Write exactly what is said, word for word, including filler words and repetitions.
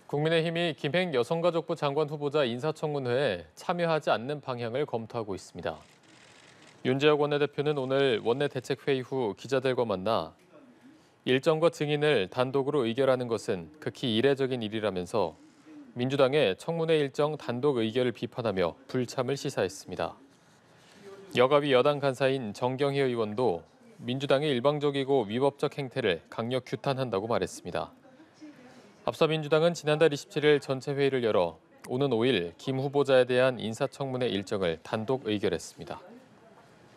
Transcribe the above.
국민의힘이 김행 여성가족부 장관 후보자 인사청문회에 참여하지 않는 방향을 검토하고 있습니다. 윤재혁 원내대표는 오늘 원내대책회의 후 기자들과 만나 일정과 증인을 단독으로 의결하는 것은 극히 이례적인 일이라면서 민주당의 청문회 일정 단독 의결을 비판하며 불참을 시사했습니다. 여가위 여당 간사인 정경희 의원도 민주당의 일방적이고 위법적 행태를 강력 규탄한다고 말했습니다. 앞서 민주당은 지난달 이십칠일 전체 회의를 열어 오는 오일 김 후보자에 대한 인사청문회 일정을 단독 의결했습니다.